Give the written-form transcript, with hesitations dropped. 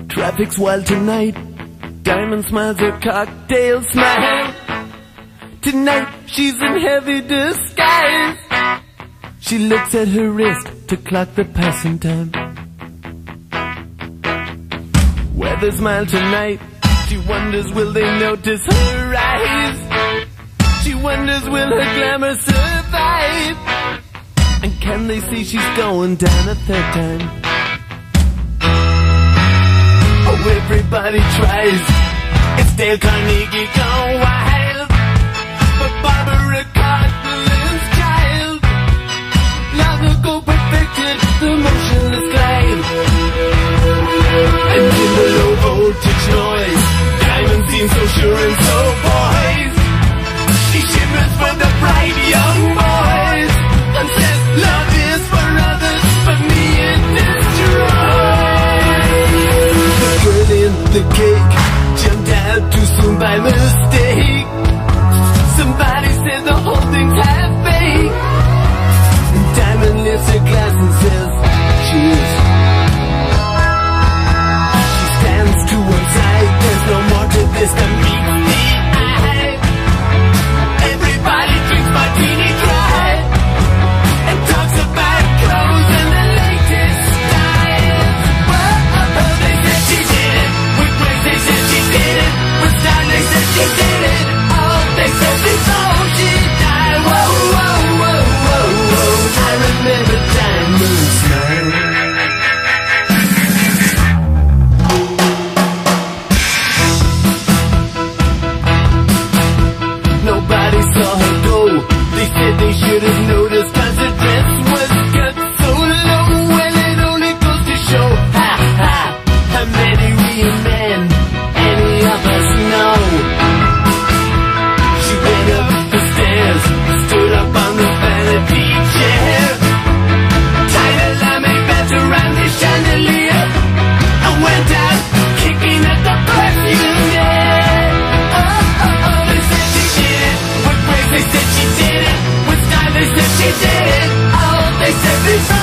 Traffic's wild tonight. Diamond smiles her cocktail smile. Tonight she's in heavy disguise. She looks at her wrist to clock the passing time. Weather's mild tonight. She wonders, will they notice her eyes? She wonders, will her glamour survive? And can they see she's going down a third time? Oh, everybody tries. It's Dale Carnegie gone wild, but Barbara Cartland's child long ago perfected the motionless glide. And in the low voltage noise, Diamond seems so sure and so poised. She shimmers for the bright young boys and says, love is for others, for me it destroys. The girl in the cake jumped out too soon by mistake. Somebody said the whole thing's half fake. And Diamond lifts her glass and says, cheers. She stands to one side, there's no more to this than meets the eye. Everybody drinks martini dry and talks about clothes and the latest styles. Whoa, they said she did it. With grace they said she did it. With style they said she did it. Oh, they said before she died. Whoa, whoa, whoa, whoa, whoa. I remember Diamond's smile. Nobody saw her go. They said they should have noticed, cause her dress was cut so low. Well, it only goes to show how many real men any of us know. She went up the stairs, stood up on the vanity chair, tied a lame belt around the chandelier, and went out kicking at the perfume air. Oh, they said she did it. With grace they said she did it. With style they said she did it. Oh, they said before